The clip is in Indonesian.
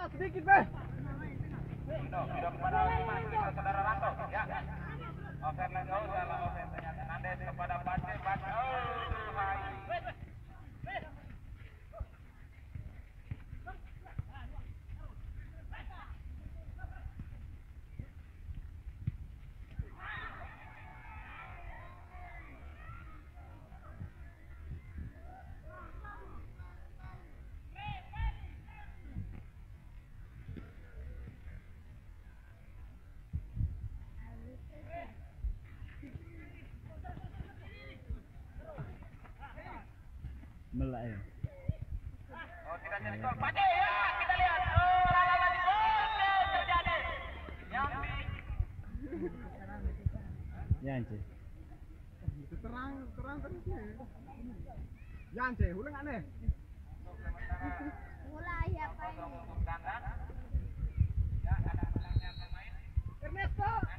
sedikit, Beh. Sudah kepada saudara Ranto, ya. Offset lagi, salah offset ternyata Nandes kepada Bace, Melak ya. Oh, tidak jadi gol. Bace ya, kita lihat. Oh, lala di gol terjadi. Yang di Ya, Ance. Terang terus nih. Ya, Ance, ulang aneh. Mulai apa ini? untuk kandang. Ya, ada pemain. Ernesto.